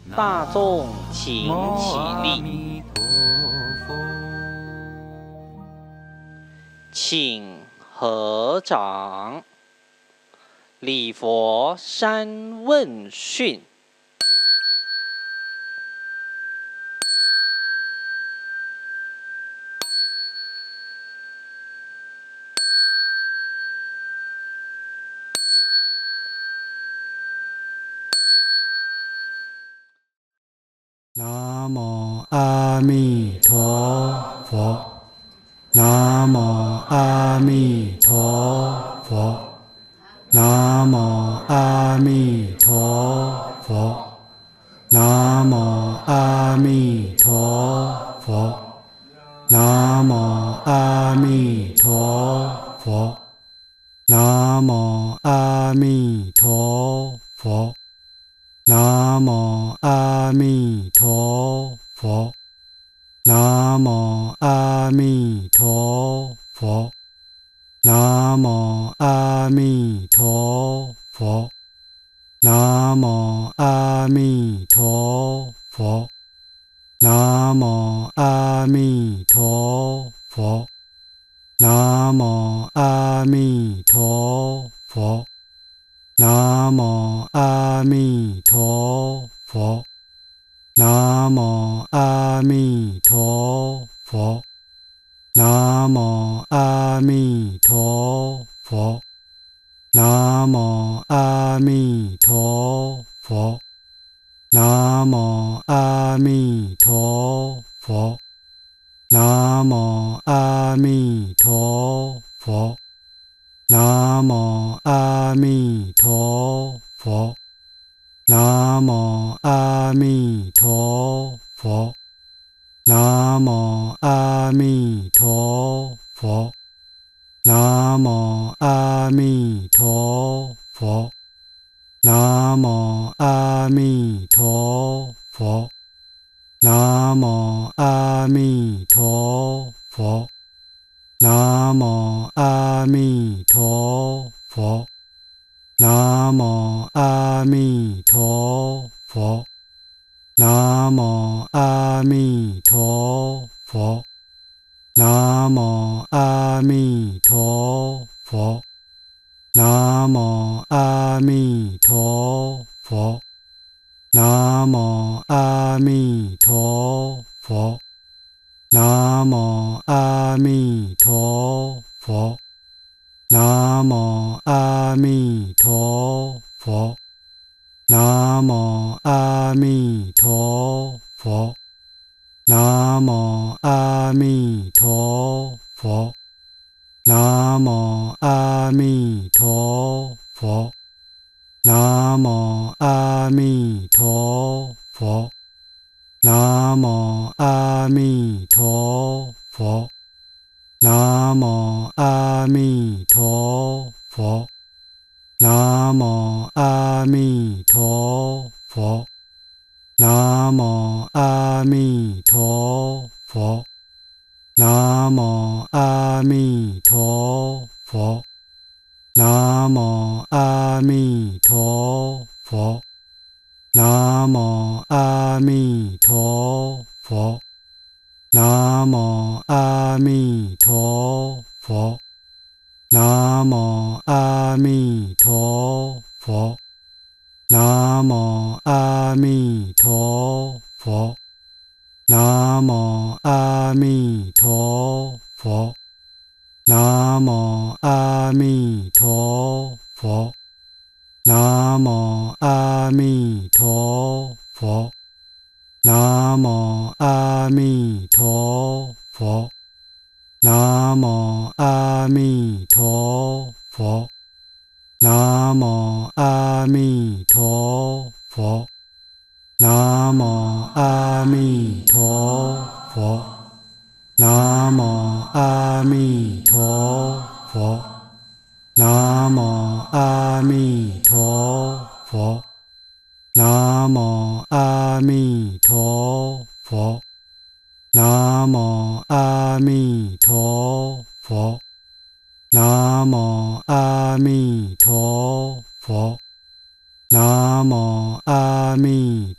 大众请起立，请合掌，礼佛三问讯。 南无阿弥陀佛，南无阿弥陀佛，南无阿弥陀佛，南无阿弥陀佛，南无阿弥陀佛，南无阿弥陀佛。南无阿弥陀佛，南无阿弥陀佛，南无阿弥陀佛，南无阿弥陀佛，南无阿弥陀佛，南无阿弥陀佛。南无阿弥陀佛，南无阿弥陀佛，南无阿弥陀佛，南无阿弥陀佛，南无阿弥陀佛，南无阿弥陀佛。南无阿弥陀佛，南无阿弥陀佛，南无阿弥陀佛，南无阿弥陀佛，南无阿弥陀佛，南无阿弥陀佛。南无阿弥陀佛，南无阿弥陀佛，南无阿弥陀佛，南无阿弥陀佛，南无阿弥陀佛，南无阿弥陀佛。南无阿弥陀佛，南无阿弥陀佛，南无阿弥陀佛，南无阿弥陀佛，南无阿弥陀佛，南无阿弥陀佛。南无阿弥陀佛，南无阿弥陀佛，南无阿弥陀佛，南无阿弥陀佛，南无阿弥陀佛，南无阿弥陀佛。南无阿弥陀佛，南无阿弥陀佛，南无阿弥陀佛，南无阿弥陀佛，南无阿弥陀佛，南无阿弥陀佛。南无阿弥陀佛，南无阿弥陀佛，南无阿弥陀佛，南无阿弥陀佛，南无阿弥陀佛，南无阿弥陀佛。南无阿弥陀佛，南无阿弥陀佛，南无阿弥陀佛，南无阿弥陀佛，南无阿弥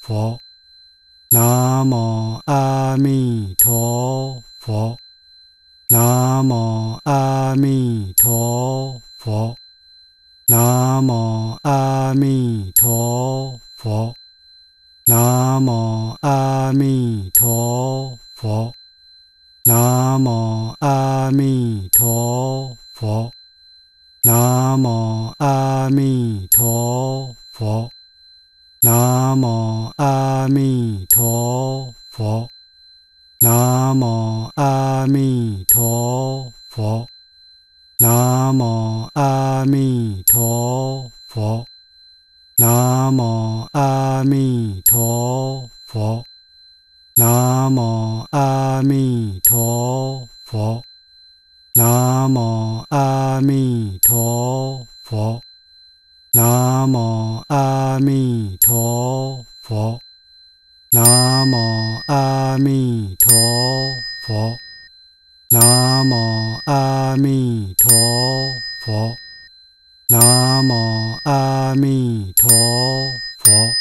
佛，南无阿弥陀佛，南无阿弥陀佛，南无阿弥陀佛，南无阿弥陀佛，南无阿弥陀佛，南无阿弥陀佛，南无阿弥陀佛，南无阿弥陀佛，南无阿弥陀佛，南无阿弥陀佛，南无阿弥陀佛，南无阿弥陀佛，南无阿弥陀佛，南无阿弥陀佛，南无阿弥陀佛，南无阿弥陀佛。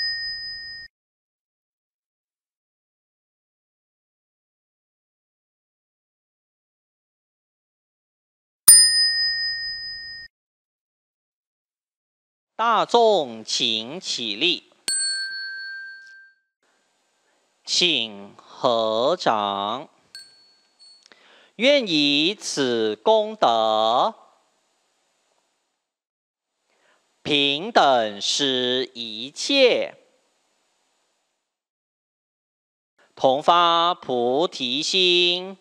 大众请起立，请合掌。愿以此功德，平等施一切，同发菩提心，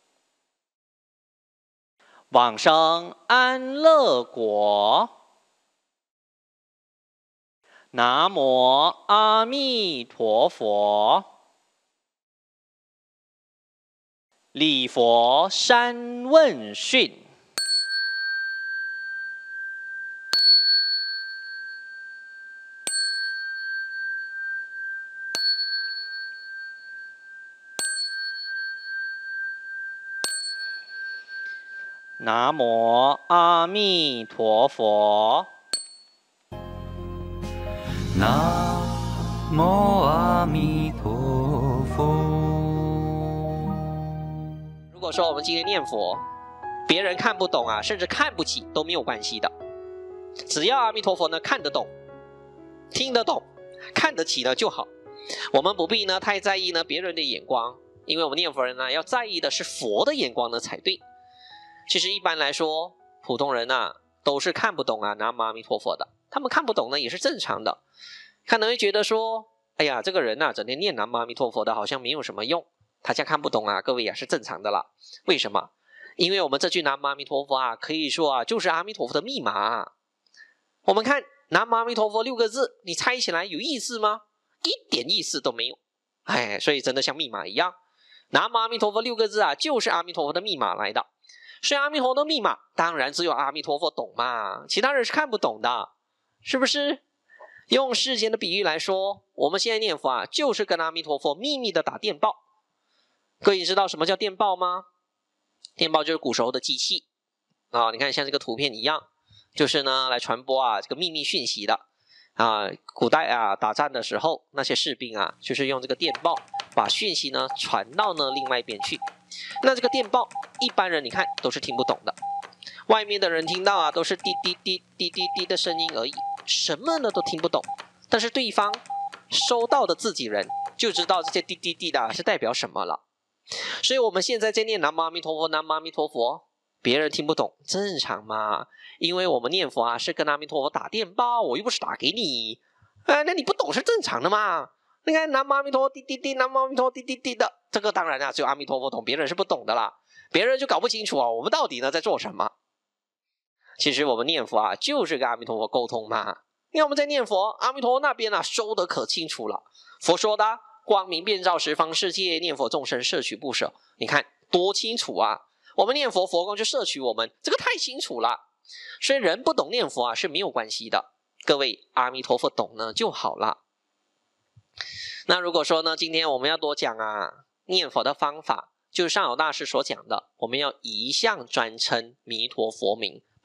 往生安乐国。南无阿弥陀佛。礼佛三问讯。南无阿弥陀佛。 南无阿弥陀佛。 如果说我们今天念佛，别人看不懂啊，甚至看不起都没有关系的，只要阿弥陀佛呢看得懂、听得懂、看得起呢就好。我们不必呢太在意呢别人的眼光，因为我们念佛人呢要在意的是佛的眼光呢才对。其实一般来说，普通人啊都是看不懂啊南无阿弥陀佛的，他们看不懂呢也是正常的。可能会觉得说，哎呀，这个人啊整天念南无阿弥陀佛的好像没有什么用，大家看不懂啊，各位也是正常的啦。为什么？因为我们这句南无阿弥陀佛啊，可以说啊就是阿弥陀佛的密码啊。我们看南无阿弥陀佛6个字，你猜起来有意思吗？一点意思都没有。哎，所以真的像密码一样，南无阿弥陀佛6个字啊，就是阿弥陀佛的密码来的。所以阿弥陀佛的密码，当然只有阿弥陀佛懂嘛，其他人是看不懂的，是不是？用世间的比喻来说，我们现在念佛啊，就是跟阿弥陀佛秘密的打电报。各位知道什么叫电报吗？电报就是古时候的机器啊，你看像这个图片一样，就是呢来传播啊这个秘密讯息的啊。古代啊打仗的时候，那些士兵啊就是用这个电报把讯息呢传到呢另外一边去。那这个电报一般人你看都是听不懂的，外面的人听到啊都是滴滴滴滴滴滴的声音而已，什么呢都听不懂。但是对方收到的自己人就知道这些滴滴滴的是代表什么了。所以我们现在在念南无阿弥陀佛，南无阿弥陀佛，别人听不懂正常嘛，因为我们念佛啊是跟阿弥陀佛打电报，我又不是打给你，那你不懂是正常的嘛。你看南无阿弥陀佛滴滴滴，南无阿弥陀佛滴滴滴的，这个当然啊只有阿弥陀佛懂，别人是不懂的啦，别人就搞不清楚啊我们到底呢在做什么。其实我们念佛啊就是跟阿弥陀佛沟通嘛。因为我们在念佛，阿弥陀佛那边啊收得可清楚了。佛说的光明遍照十方世界，念佛众生摄取不舍，你看多清楚啊。我们念佛，佛光就摄取我们，这个太清楚了。所以人不懂念佛啊是没有关系的，各位阿弥陀佛懂呢就好了。那如果说呢今天我们要多讲啊念佛的方法，就是上有大师所讲的，我们要一向专称弥陀佛名，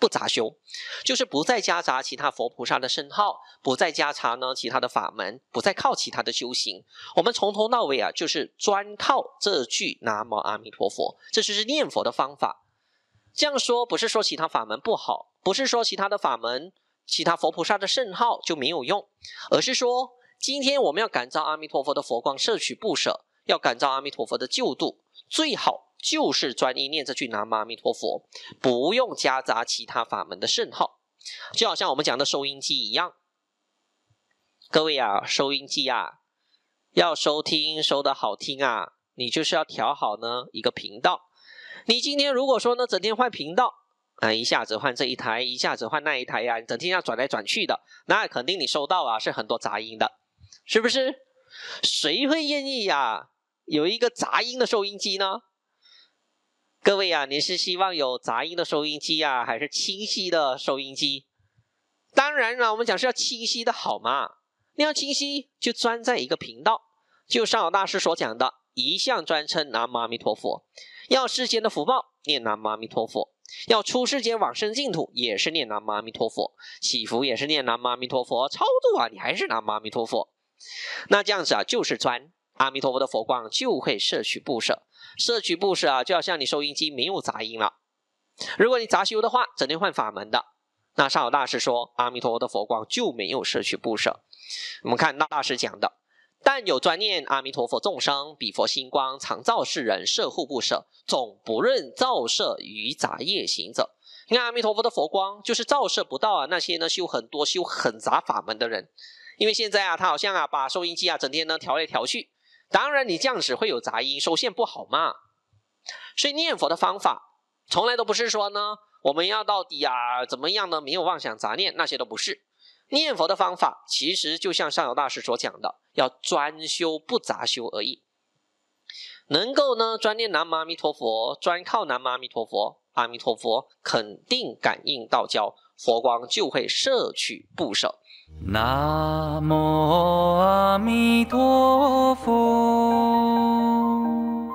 不杂修，就是不再夹杂其他佛菩萨的圣号，不再夹杂呢其他的法门，不再靠其他的修行。我们从头到尾啊，就是专靠这句南无阿弥陀佛，这就是念佛的方法。这样说不是说其他法门不好，不是说其他的法门、其他佛菩萨的圣号就没有用，而是说今天我们要感召阿弥陀佛的佛光，摄取不舍，要感召阿弥陀佛的救度，最好就是专一念这句南无阿弥陀佛，不用夹杂其他法门的圣号。就好像我们讲的收音机一样，各位啊，收音机啊，要收听收得好听啊，你就是要调好呢一个频道。你今天如果说呢整天换频道一下子换这一台，一下子换那一台啊，你整天要转来转去的，那肯定你收到啊是很多杂音的，是不是？谁会愿意啊有一个杂音的收音机呢？各位啊，你是希望有杂音的收音机啊，还是清晰的收音机？当然了，我们讲是要清晰的好嘛。你要清晰就专在一个频道，就上老大师所讲的，一向专称南无阿弥陀佛。要世间的福报，念南无阿弥陀佛；要出世间往生净土，也是念南无阿弥陀佛；祈福也是念南无阿弥陀佛；超度啊，你还是南无阿弥陀佛。那这样子啊，就是专阿弥陀佛的佛光就会摄取不舍。摄取不舍啊，就好像你收音机没有杂音了。如果你杂修的话，整天换法门的，那上老大师说阿弥陀佛的佛光就没有摄取不舍。我们看大师讲的，但有专念阿弥陀佛众生，彼佛心光常照世人，摄护不舍，总不任照射于杂业行者。你看阿弥陀佛的佛光就是照射不到啊那些呢修很多修很杂法门的人。因为现在啊他好像啊把收音机啊整天呢调来调去，当然你这样子会有杂音，收线不好嘛。所以念佛的方法从来都不是说呢我们要到底啊怎么样呢没有妄想杂念，那些都不是。念佛的方法其实就像上有大师所讲的，要专修不杂修而已。能够呢专念南无阿弥陀佛，专靠南无阿弥陀佛，阿弥陀佛肯定感应道交，佛光就会摄取不舍。 南无阿弥陀佛，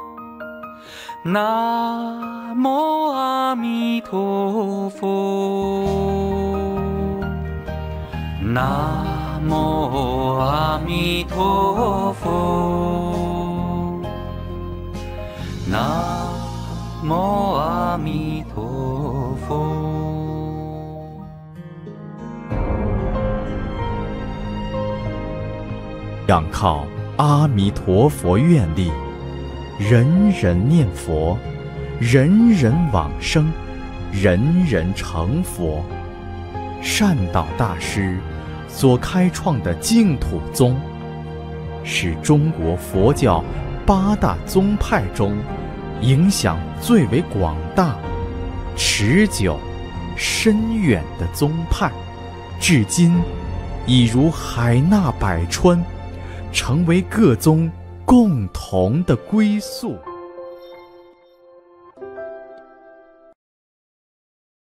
南无阿弥陀佛，南无阿弥陀佛，南无阿弥陀佛。 仰靠阿弥陀佛愿力，人人念佛，人人往生，人人成佛。善导大师所开创的净土宗，是中国佛教8大宗派中影响最为广大、持久、深远的宗派，至今已如海纳百川，成为各宗共同的归宿。